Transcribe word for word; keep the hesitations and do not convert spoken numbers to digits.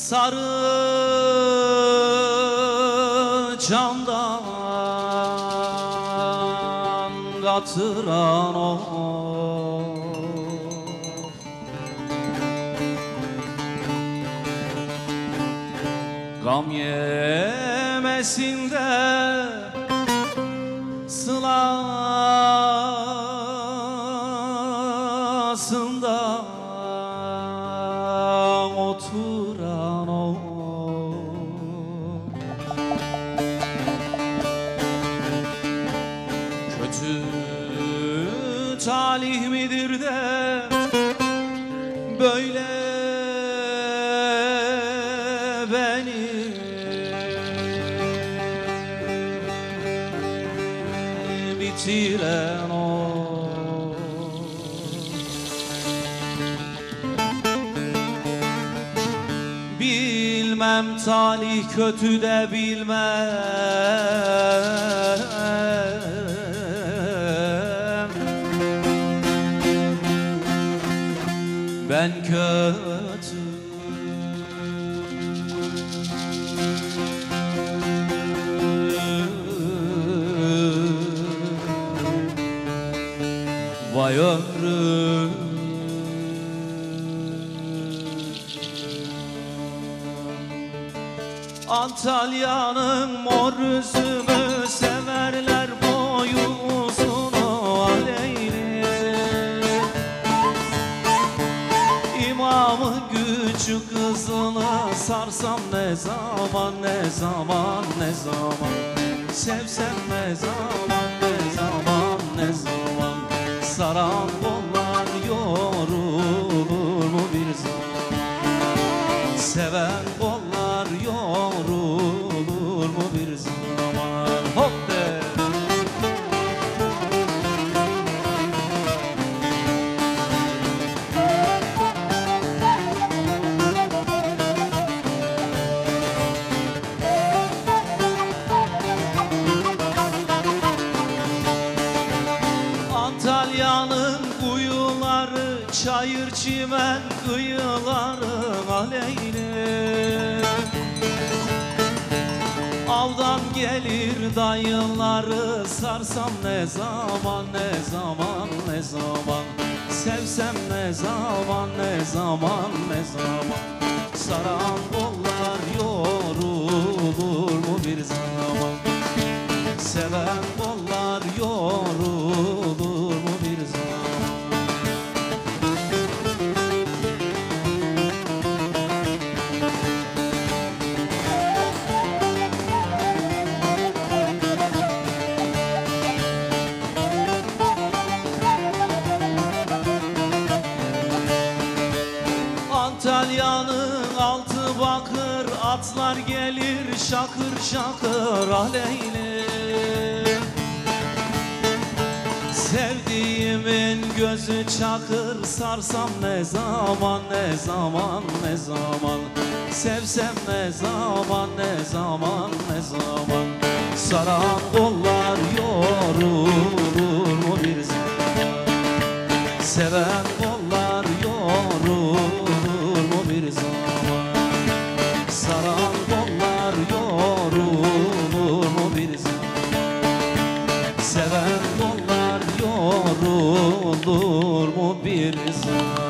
sarı camdan katıran o gam yemesinde sılasında oturan o kötü talih midir de böyle beni bitiren o bilmem talih kötü de bilmem ben kötü vay ömrüm Antalya'nın mor üzümü severler boyu uzunu aleyli İmamın gücü kızını sarsam ne zaman ne zaman ne zaman sevsem ne zaman ne zaman ne zaman saran kollar yorulur mu bir zaman seven kollar yorulur mu bir zaman hop de Antalya'nın kuyuları çayır çimen kıyıları aleyli Avdan gelir dayıları sarsam ne zaman ne zaman ne zaman sevsem ne zaman ne zaman ne zaman saran kollar yorulur mu bir zaman seven kollar yorulur mu bir zaman Antalya'nın altı bakır atlar gelir şakır şakır aleyli Sevdiğimin gözü çakır sarsam ne zaman ne zaman ne zaman sevsem ne zaman ne zaman ne zaman saran kollar yorulur mu bir zaman seven kollar yorulur mu bir zaman saran kollar yorulur mu bir zaman seven kollar yorulur mu bir zaman